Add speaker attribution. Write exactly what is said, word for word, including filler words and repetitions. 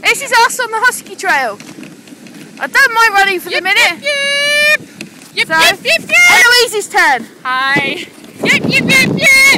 Speaker 1: This is us on the Husky Trail. I don't mind running for
Speaker 2: yip,
Speaker 1: the minute.
Speaker 2: Yip, yip, yip,
Speaker 1: So,
Speaker 2: yip, yip, yip.
Speaker 1: Eloise's turn.
Speaker 2: Hi. Yip, yip, yip, yip.